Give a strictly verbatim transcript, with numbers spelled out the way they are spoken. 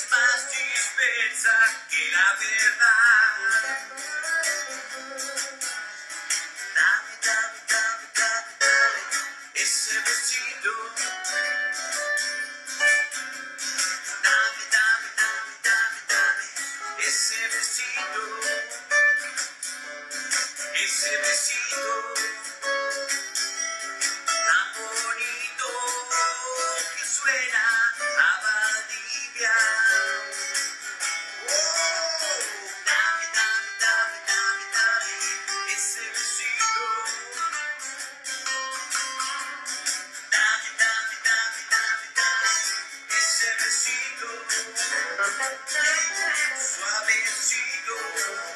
más dispersa que la verdad. Dame, dame, dame, dame, dame ese besito. Dame, dame, dame, dame, dame ese besito. Ese besito tan bonito que suena a Valdivia. Oh, dame, dame, dame, dame, dame ese besito. Dame, dame, dame, dame, dame ese besito. Suavecito.